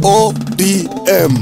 ODM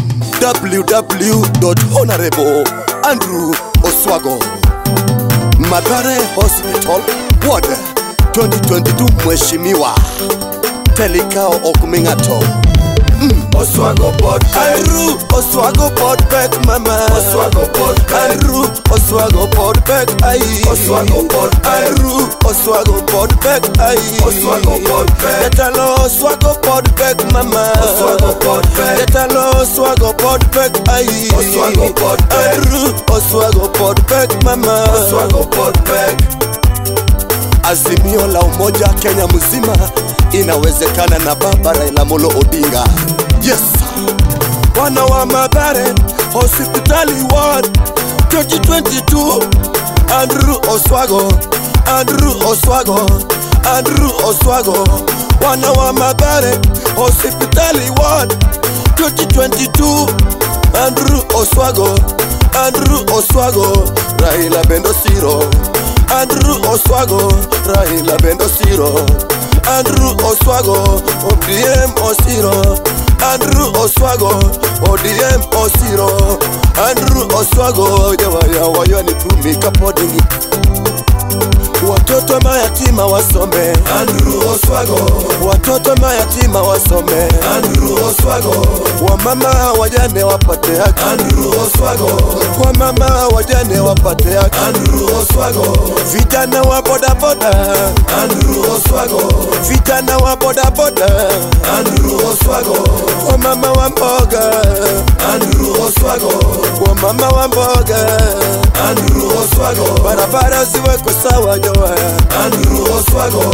www.Hon.Andrew Oswago Mathare Hospital Ward 2022 Mheshimiwa Telikao Okumingato Oswago Pod Andrew Oswago Pod back mama Oswago Pod Andrew Oswago Pod back ai Oswago Pod Andrew Oswago Pod back ai Oswago Pod back Getalo Oswago Pod back mama Oswago Pod back Getalo Oswago Pod back ai Oswago Pod back Andrew Oswago Pod back mama Oswago Pod back Azimio la umoja Kenya mzima inawezekana na baba Raila Molo Odinga. Yes. Wana wa Mathare Hospitali Ward 2022 Andrew Oswago Andrew Oswago Andrew Oswago Wana wa Mathare Hospitali Ward 2022 Andrew Oswago Andrew Oswago Raila Bendo Siro Andrew Oswago Raila Bendo Siro Andrew Oswago ODM Osiro Andrew Oswago ODM Osiro Andrew Oswago yawa ni tumika podingi Watoto mayatima wasome Andrew Oswago Watoto mayatima wasome Andrew Oswago Wamama wajane wapate haki Andrew Oswago Wamama wajane wapate haki Andrew Oswago Vijana wa boda boda Andrew Oswago Vijana wa boda boda Andrew Oswago Wamama wa mboga Andrew Oswago Wamama wa mboga Andrew Oswago Barabara ziwekwe sawa Andrew Oswago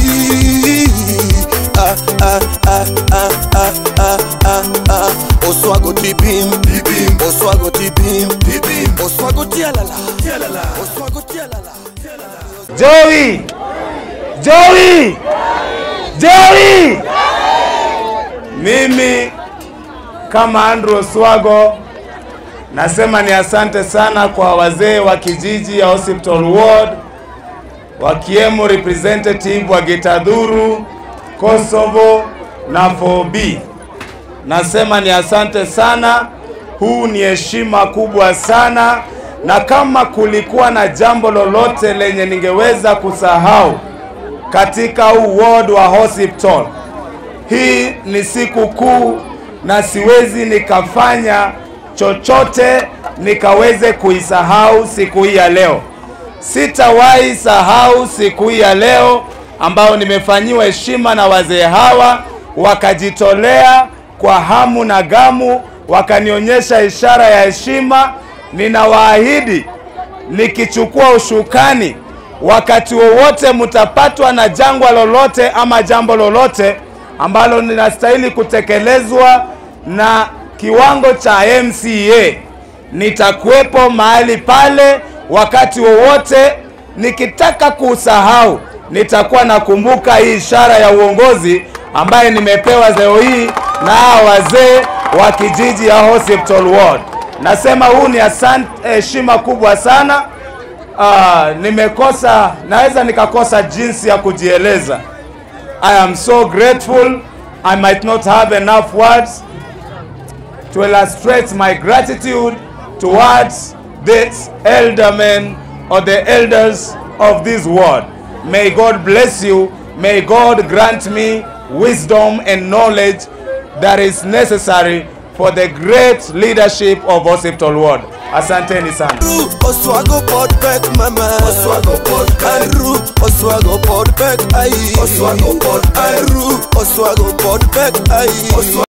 Oswago tibim Oswago tibim Oswago tialala Oswago tialala Joey Joey Joey Mimi kama Andrew Oswago nasema ni asante sana kwa wazee wa kijiji ya Hospital Ward wakiemo representative wa Gitadhuru, Kosovo na 4B. Nasema ni asante sana, huu ni heshima kubwa sana, na kama kulikuwa na jambo lolote lenye ningeweza kusahau katika huu ward wa hospital, hii ni siku kuu na siwezi nikafanya chochote nikaweze kuisahau siku hii ya leo. Sitawahi sahau siku hii ya leo ambao nimefanyiwa heshima na wazee hawa, wakajitolea kwa hamu na gamu, wakanionyesha ishara ya heshima. Ninawaahidi nikichukua ushukani, wakati wowote mtapatwa na jangwa lolote ama jambo lolote ambalo ninastahili kutekelezwa na kiwango cha MCA, nitakuwepo mahali pale. Wakati wowote nikitaka kusahau, nitakuwa nakumbuka hii ishara ya uongozi ambaye nimepewa leo hii na wazee wa kijiji ya Hospital Ward. Nasema huu ni heshima kubwa sana. Naweza nikakosa jinsi ya kujieleza. I am so grateful. I might not have enough words to illustrate my gratitude towards this eldermen or the elders of this ward. May God bless you. May God grant me wisdom and knowledge that is necessary for the great leadership of Hospital Ward. Asanteni sana. Oswago Pod back mama Oswago Pod Andrew Oswago Pod back ai Oswago Pod Andrew Oswago Pod back ai